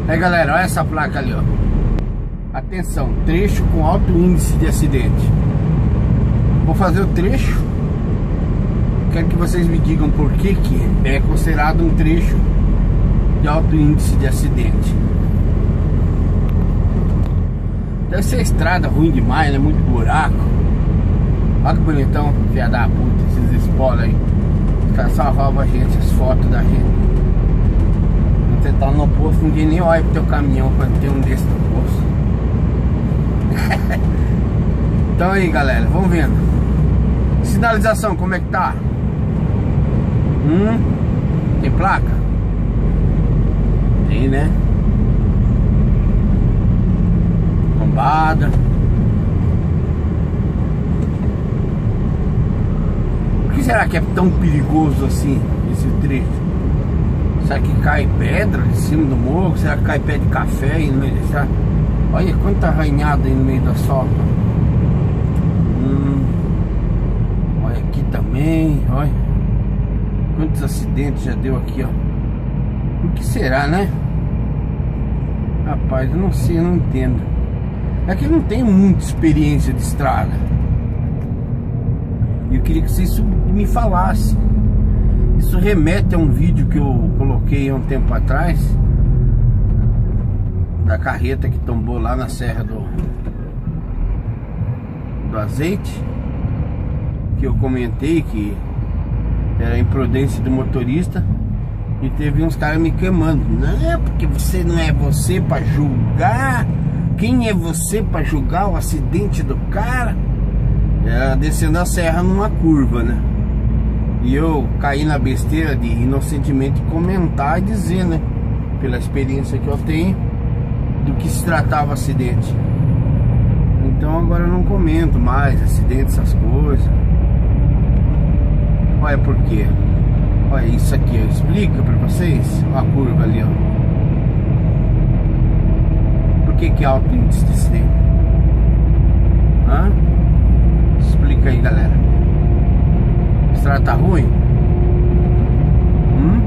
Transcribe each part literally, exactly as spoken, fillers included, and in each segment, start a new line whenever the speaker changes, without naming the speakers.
Aí galera, olha essa placa ali, ó. Atenção, trecho com alto índice de acidente. Vou fazer o trecho. Quero que vocês me digam por que que é considerado um trecho de alto índice de acidente. Deve ser estrada ruim demais, né? Muito buraco. Olha que bonitão, filha da puta, esses spoilers aí. Os caras só roubam a gente, as fotos da gente. Quando você tá no posto, ninguém nem olha pro teu caminhão quando tem um desse no posto. Então aí galera, vamos vendo. Sinalização, como é que tá? Hum, tem placa? Tem, né? Lombada. Por que será que é tão perigoso assim esse trecho? Será que cai pedra em cima do morro? Será que cai pé de café aí no meio dessa? Olha quanta arranhada aí no meio da solta. Hum, olha aqui também, olha quantos acidentes já deu aqui, ó. Por que será, né? Rapaz, eu não sei, eu não entendo. É que eu não tenho muita experiência de estrada. E eu queria que vocês me falassem. Isso remete a um vídeo que eu coloquei há um tempo atrás, da carreta que tombou lá na Serra do, do Azeite, que eu comentei que era imprudência do motorista. E teve uns caras me queimando. Não, porque você não é você pra julgar. Quem é você pra julgar o acidente do cara? Era descendo a serra numa curva, né? E eu caí na besteira de inocentemente comentar e dizer, né, pela experiência que eu tenho, do que se tratava o acidente. Então agora eu não comento mais acidentes, essas coisas. Olha por quê. Olha isso aqui, eu explico pra vocês. Olha a curva ali, ó. Por que que é alto índice de acidente? Hã? Explica aí, galera. A estrada tá ruim? Hum?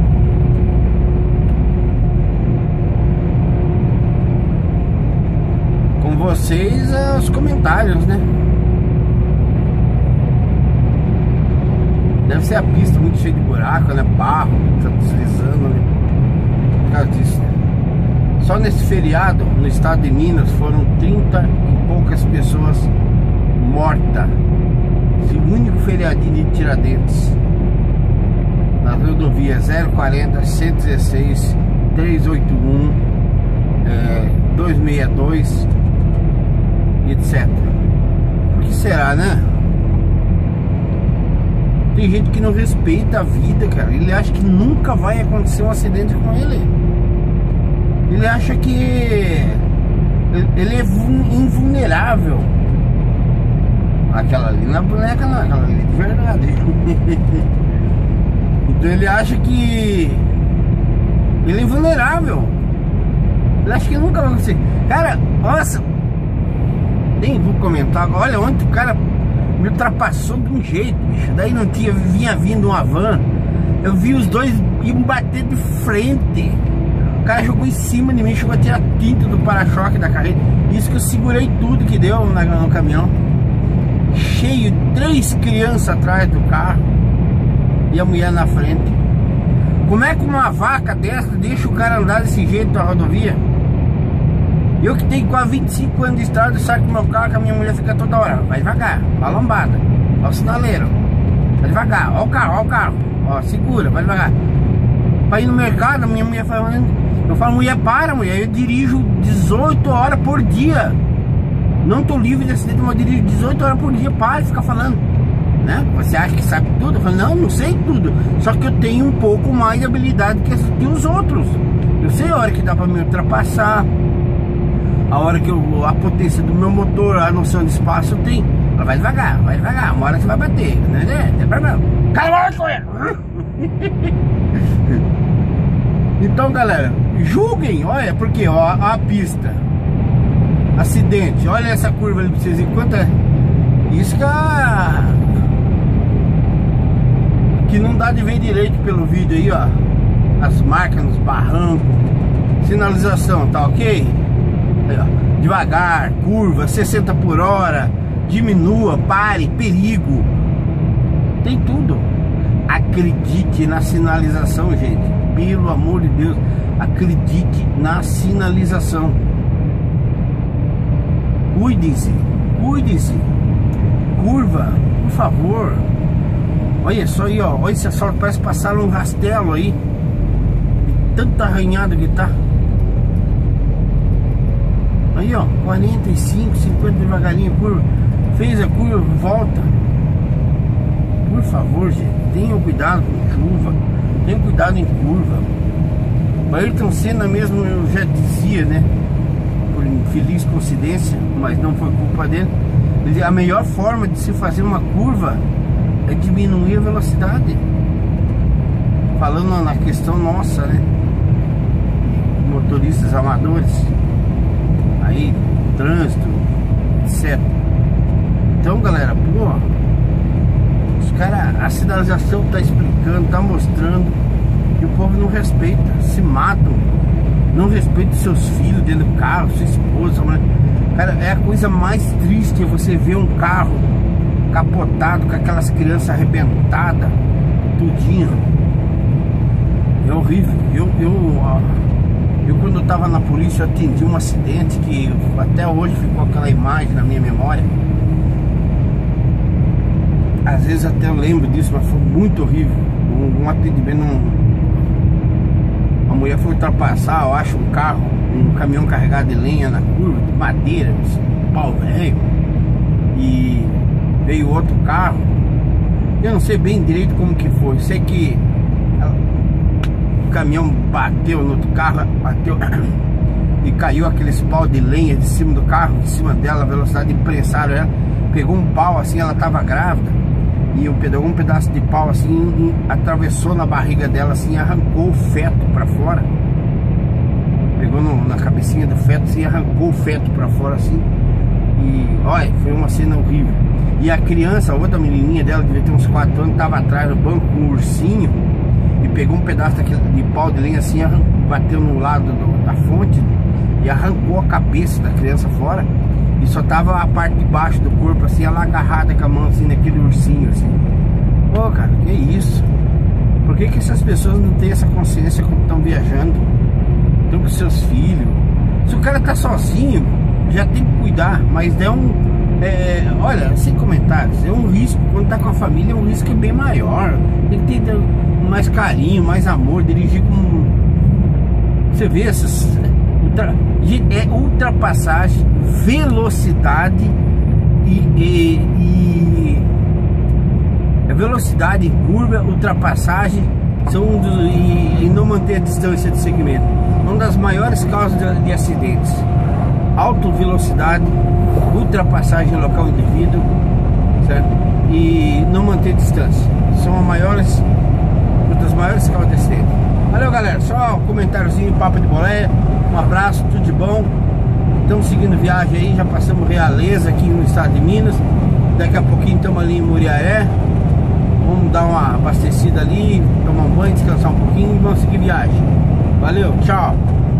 Com vocês, os comentários, né? Deve ser a pista muito cheia de buraco, né? Barro, tá deslizando, né? Por causa disso, né? Só nesse feriado, no estado de Minas, foram trinta e poucas pessoas mortas. Esse único feriadinho de Tiradentes. Na rodovia zero quarenta, cento e dezesseis, trezentos e oitenta e um, é, duzentos e sessenta e dois, etcétera. Por que será, né? Tem gente que não respeita a vida, cara. Ele acha que nunca vai acontecer um acidente com ele. Ele acha que ele é invulnerável. Aquela ali não é boneca, não. Aquela ali é de verdade. Então ele acha que ele é invulnerável. Ele acha que nunca vai acontecer. Cara, nossa, nem vou comentar. Olha onde o cara me ultrapassou de um jeito, bicho. Daí não tinha, vinha vindo uma van. Eu vi os dois iam bater de frente. O cara jogou em cima de mim, chegou a tirar tinta do para-choque da carreta. Isso que eu segurei tudo que deu no, no caminhão. Cheio, três crianças atrás do carro e a mulher na frente. Como é que uma vaca dessa deixa o cara andar desse jeito na rodovia? Eu que tenho quase vinte e cinco anos de estrada, saio com meu carro, que a minha mulher fica toda hora. Vai devagar, ó a lombada, ó o sinaleiro. Vai devagar, ó o carro, ó o carro. Ó, segura, vai devagar. Pra ir no mercado, a minha mulher falando. Eu falo, mulher, para, mulher. Eu dirijo dezoito horas por dia. Não tô livre de acidente, mas eu dirijo dezoito horas por dia. Para de ficar falando, né? Você acha que sabe tudo? Eu falo, não, não sei tudo. Só que eu tenho um pouco mais de habilidade que, que os outros. Eu sei a hora que dá pra me ultrapassar. A hora que eu, a potência do meu motor, a noção de espaço eu tenho. Ela vai devagar, vai devagar, uma hora você vai bater, né? Não tem problema. Calma, então, galera, julguem, olha, porque ó, a pista, acidente, olha essa curva ali pra vocês verem quanto é. Isso que a... que não dá de ver direito pelo vídeo aí, ó. As marcas nos barrancos. Sinalização, tá ok? Aí, ó. Devagar, curva, sessenta por hora, diminua, pare, perigo. Tem tudo. Acredite na sinalização, gente. Pelo amor de Deus, acredite na sinalização. Cuidem-se, cuidem-se. Curva, por favor. Olha só aí, ó. Olha esse asfalto, parece que passaram um rastelo aí. De tanta arranhada que tá. Aí, ó, quarenta e cinco, cinquenta devagarinho, curva. Fez a curva, volta. Por favor, gente, tenham cuidado com chuva, tenham cuidado em curva. O Ayrton Senna mesmo, eu já dizia, né, por infeliz coincidência, mas não foi culpa dele, a melhor forma de se fazer uma curva é diminuir a velocidade. Falando na questão nossa, né, motoristas amadores, aí, trânsito, etcétera. Então, galera, pô, os caras, a sinalização tá explicando, tá mostrando, e o povo não respeita, se matam, não respeita seus filhos dentro do carro, sua esposa, né? Cara, é a coisa mais triste você ver um carro capotado com aquelas crianças arrebentadas, tudinho. É horrível. Eu, eu, eu quando eu tava na polícia, eu atendi um acidente que até hoje ficou aquela imagem na minha memória. Às vezes até eu lembro disso, mas foi muito horrível. Um, um atendimento, um, uma mulher foi ultrapassar, eu acho, um carro, um caminhão carregado de lenha na curva, de madeira, um pau velho, e veio outro carro. Eu não sei bem direito como que foi, sei que o caminhão bateu no outro carro, bateu e caiu aqueles pau de lenha de cima do carro, de cima dela, a velocidade imprensaram ela, pegou um pau assim, ela tava grávida, e eu pegou um pedaço de pau assim, e atravessou na barriga dela assim, arrancou o feto pra fora. Pegou no, na cabecinha do feto assim, arrancou o feto pra fora assim. E olha, foi uma cena horrível. E a criança, a outra menininha dela, devia ter uns quatro anos, tava atrás do banco com um ursinho e pegou um pedaço daquele, de pau de lenha assim, arrancou, bateu no lado do, da fonte e arrancou a cabeça da criança fora. E só tava a parte de baixo do corpo assim, ela agarrada com a mão assim, naquele ursinho assim. Pô, cara, que isso? Por que que essas pessoas não têm essa consciência quando estão viajando? Estão com seus filhos. Se o cara tá sozinho, já tem que cuidar, mas é um... É, olha, sem comentários, é um risco. Quando tá com a família, é um risco bem maior. Tem que ter mais carinho, mais amor, dirigir com... Você vê essas... Ultra... É ultrapassagem, velocidade e, e, e... velocidade, curva, ultrapassagem são um dos, e, e não manter a distância de segmento. Uma das maiores causas de, de acidentes. Alta velocidade, ultrapassagem em local indevido, certo? E não manter distância. São as maiores, uma das maiores causas de acidente. Valeu, galera. Só um comentáriozinho, papo de boleia. Um abraço, tudo de bom. Estamos seguindo viagem aí, já passamos Realeza aqui no estado de Minas. Daqui a pouquinho estamos ali em Muriaé. Vamos dar uma abastecida ali, tomar um banho, descansar um pouquinho e vamos seguir viagem. Valeu, tchau!